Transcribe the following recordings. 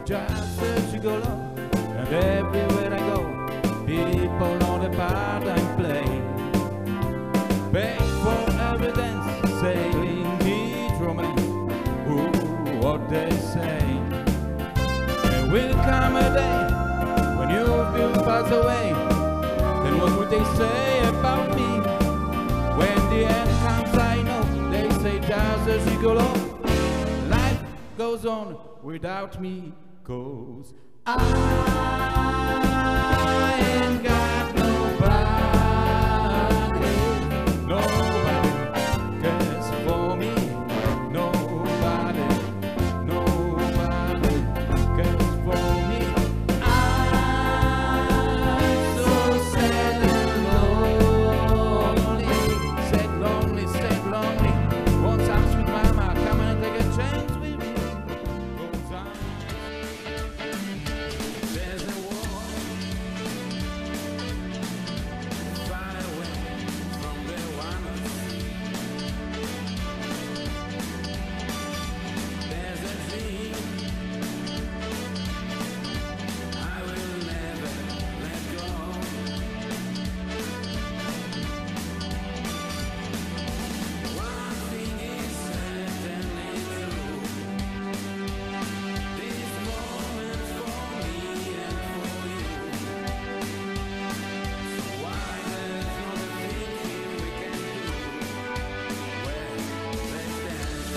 just a gigolo, and everywhere I go, people know the part I'm playing. Pay for every dance, sailing each romance. Ooh, what they say. There will come a day when you will pass away. Then what would they say about me? When the end comes, I know they say just a gigolo. Life goes on without me, 'cause I ain't got nobody. Nobody cares for me. Nobody, nobody cares for me. I'm so sad and lonely. Sad, lonely, sad, lonely. Want some sweet mama, come and take a chance with me. 'Cause there's a war far away from the one I see. There's a dream I will never let go. One thing is certainly true. This moment for me and for you. So why there's not a thing we can do? Well, let's dance.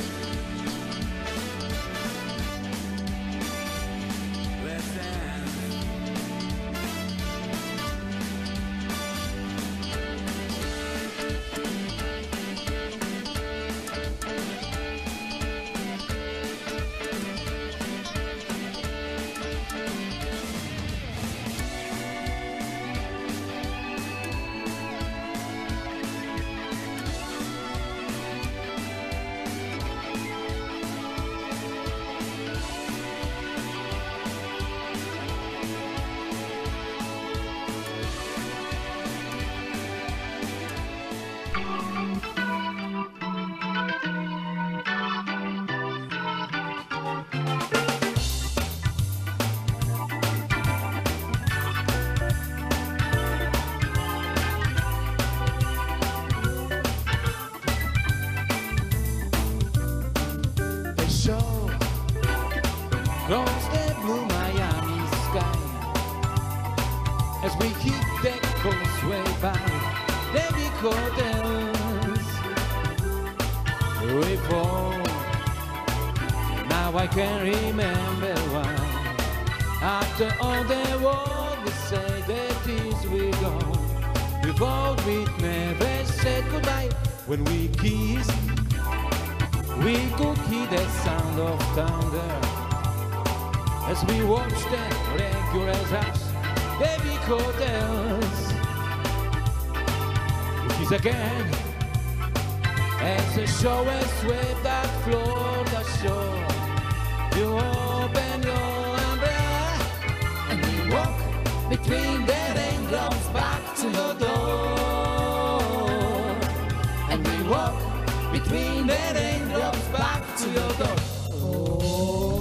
Let's dance. The show across the blue Miami sky as we hit the causeway by the big hotels. We fall. Now I can remember why. After all the world we say that is we go. Before we never said goodbye. When we kissed, we could hear the sound of thunder as we watched the regular house, the big hotels. We kiss again as the show has swept that Florida shore. You open your umbrella and we walk between the raindrops back to your door. And we walk between the raindrops back to your door. Oh.